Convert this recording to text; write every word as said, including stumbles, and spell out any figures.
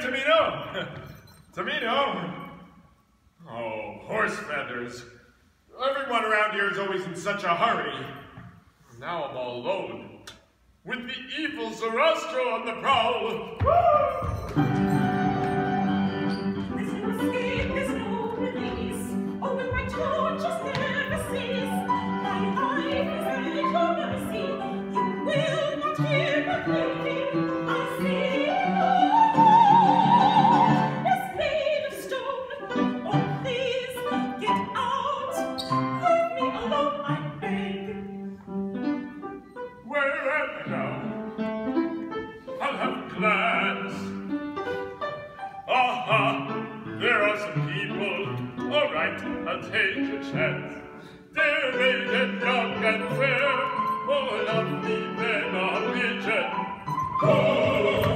Tamino! Tamino! Oh, horse feathers. Everyone around here is always in such a hurry. Now I'm all alone. With the evil Zarastro on the prowl. There's no escape, there's no release. Oh, when my torches never cease. My life is at your mercy. You will not hear my pleading. I see it's made of stone. Oh, please get out. Leave me alone, I beg. Where am I now? I'll have glass. Aha! There are some people. All right, I'll take a chance. They're maiden, young and fair. Oh, lovely men are pigeon. Oh!